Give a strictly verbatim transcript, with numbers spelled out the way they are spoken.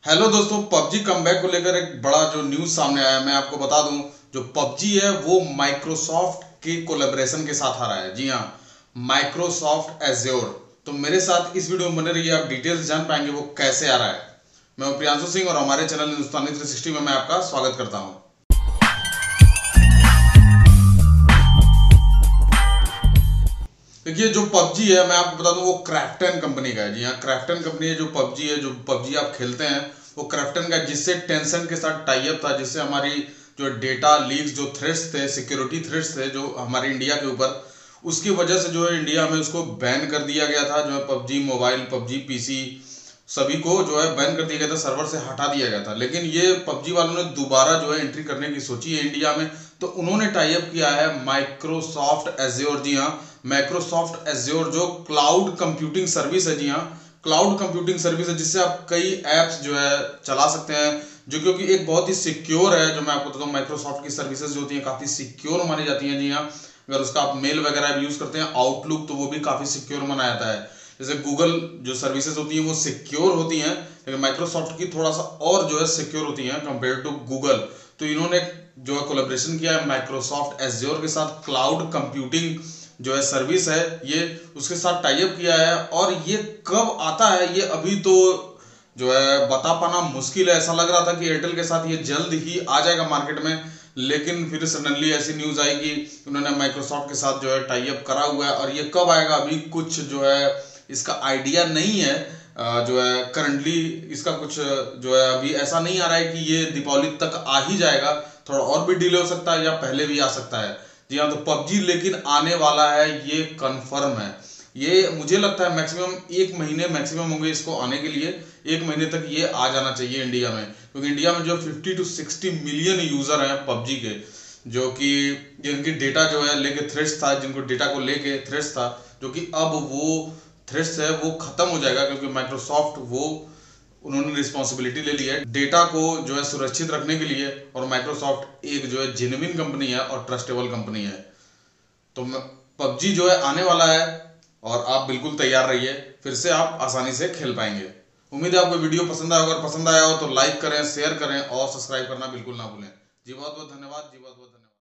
Hello दोस्तों, PUBG comeback को लेकर एक बड़ा जो न्यूज सामने आया है, मैं आपको बता दूं। जो पबजी है वो माइक्रोसॉफ्ट के कोलैबोरेशन के साथ आ रहा है। जी हाँ, माइक्रोसॉफ्ट एज्योर। तो मेरे साथ इस वीडियो में बने रहिए, आप डिटेल्स जान पाएंगे वो कैसे आ रहा है। मैं हूं प्रियांशु सिंह और हमारे चैनल हिंदुस्तानी थ्री सिक्सटी में मैं आपका स्वागत करता हूं। देखिए, जो पबजी है मैं आपको बता दूं वो क्राफ्टन कंपनी का है। जी हाँ, क्राफ्टन कंपनी है। जो पबजी है, जो पबजी आप खेलते हैं वो क्राफ्टन का, जिससे टेंशन के साथ टाई अप था, जिससे हमारी जो डेटा लीक्स, जो थ्रेट्स थे, सिक्योरिटी थ्रेट्स थे जो हमारे इंडिया के ऊपर, उसकी वजह से जो है इंडिया में उसको बैन कर दिया गया था। जो है पबजी मोबाइल, पबजी पीसी, सभी को जो है बैन कर दिया गया था, सर्वर से हटा दिया गया था। लेकिन ये पबजी वालों ने दोबारा जो है एंट्री करने की सोची है इंडिया में, तो उन्होंने टाई अप किया है माइक्रोसॉफ्ट एज्योर। जी हाँ, माइक्रोसॉफ्ट एज्योर जो क्लाउड कंप्यूटिंग सर्विस है। जी हाँ, क्लाउड कंप्यूटिंग सर्विस है, जिससे आप कई एप्स जो है चला सकते हैं, जो क्योंकि एक बहुत ही सिक्योर है। जो मैं आपको बताऊँ, माइक्रोसॉफ्ट की सर्विसेज जो होती हैं काफ़ी सिक्योर मानी जाती हैं। जी हाँ, अगर उसका आप मेल वगैरह यूज़ करते हैं, आउटलुक, तो वो भी काफ़ी सिक्योर माना जाता है। जैसे गूगल जो सर्विसेज होती हैं वो सिक्योर होती हैं, लेकिन माइक्रोसॉफ्ट की थोड़ा सा और जो है सिक्योर होती हैं कंपेयर टू गूगल। तो इन्होंने जो है कोलैबोरेशन किया है माइक्रोसॉफ्ट एज्योर के साथ, क्लाउड कंप्यूटिंग जो है सर्विस है ये, उसके साथ टाई अप किया है। और ये कब आता है ये अभी तो जो है बता पाना मुश्किल है। ऐसा लग रहा था कि एयरटेल के साथ ये जल्द ही आ जाएगा मार्केट में, लेकिन फिर सडनली ऐसी न्यूज आई कि उन्होंने माइक्रोसॉफ्ट के साथ जो है टाई अप करा हुआ है। और ये कब आएगा अभी कुछ जो है इसका आइडिया नहीं है। जो है करंटली इसका कुछ जो है अभी ऐसा नहीं आ रहा है कि ये दीपावली तक आ ही जाएगा, थोड़ा और भी डिले हो सकता है या पहले भी आ सकता है। जी हाँ, तो पबजी लेकिन आने वाला है, ये कंफर्म है। ये मुझे लगता है मैक्सिमम एक महीने मैक्सिमम होंगे इसको आने के लिए। एक महीने तक ये आ जाना चाहिए इंडिया में, क्योंकि इंडिया में जो fifty to sixty million user हैं पबजी के, जो कि जिनकी डेटा जो है लेके थ्रेट्स था, जिनको डेटा को लेके थ्रेट्स था, जो कि अब वो थ्रेट्स है वो खत्म हो जाएगा, क्योंकि माइक्रोसॉफ्ट वो उन्होंने रिस्पॉन्सिबिलिटी ले ली है डेटा को जो है सुरक्षित रखने के लिए। और माइक्रोसॉफ्ट एक जो है जेन्युइन कंपनी है और ट्रस्टेबल कंपनी है। तो पबजी जो है आने वाला है और आप बिल्कुल तैयार रहिए, फिर से आप आसानी से खेल पाएंगे। उम्मीद है आपको वीडियो पसंद आया। अगर पसंद आया हो तो लाइक करें, शेयर करें और सब्सक्राइब करना बिल्कुल ना भूलें। जी बहुत बहुत धन्यवाद। जी बहुत बहुत धन्यवाद।